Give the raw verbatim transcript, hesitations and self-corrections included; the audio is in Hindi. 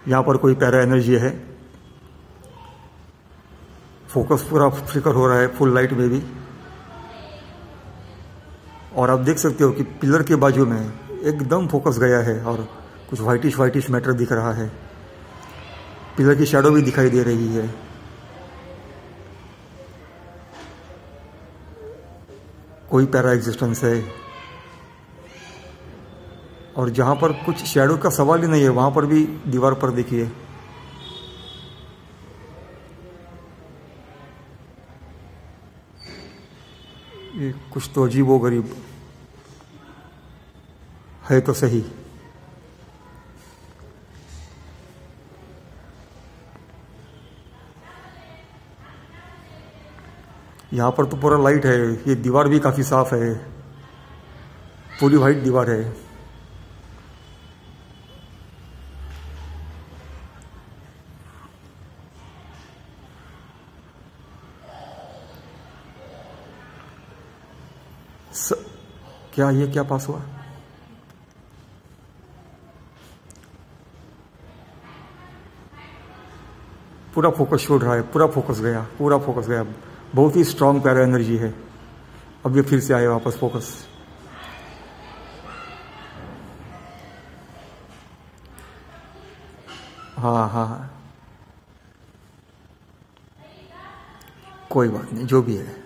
यहाँ पर कोई पैरा एनर्जी है। फोकस पूरा फ्लिकर हो रहा है फुल लाइट में भी। और आप देख सकते हो कि पिलर के बाजू में एकदम फोकस गया है और कुछ वाइटिश वाइटिश मैटर दिख रहा है। पिलर की शैडो भी दिखाई दे रही है। कोई पैरा एग्जिस्टेंस है। और जहां पर कुछ शैडो का सवाल ही नहीं है वहां पर भी दीवार पर देखिए ये कुछ तो अजीबो गरीब है तो सही। यहाँ पर तो पूरा लाइट है। ये दीवार भी काफी साफ है। पूरी वाइट दीवार है। स... क्या ये क्या पास हुआ? पूरा फोकस छोड़ रहा है। पूरा फोकस गया। पूरा फोकस गया। बहुत ही स्ट्रांग पैरा एनर्जी है। अब ये फिर से आए वापस फोकस। हाँ हाँ, कोई बात नहीं, जो भी है।